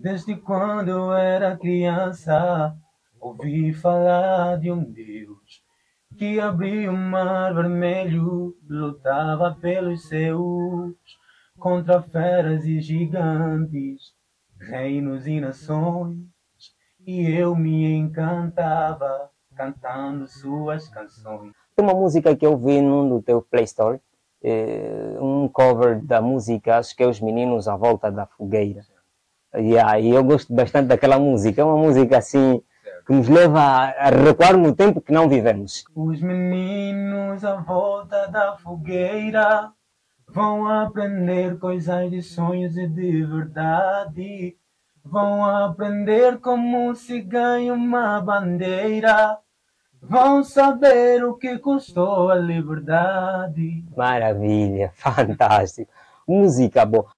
Desde quando eu era criança, ouvi falar de um Deus que abriu o mar vermelho, lutava pelos seus, contra feras e gigantes, reinos e nações, e eu me encantava cantando suas canções. Tem uma música que eu vi num do teu Play Store, um cover da música, acho que é Os Meninos à Volta da Fogueira. E eu gosto bastante daquela música, é uma música assim que nos leva a recuar no tempo que não vivemos. Os meninos à volta da fogueira vão aprender coisas de sonhos e de verdade. Vão aprender como se ganha uma bandeira. Vão saber o que custou a liberdade. Maravilha, fantástico. Música boa.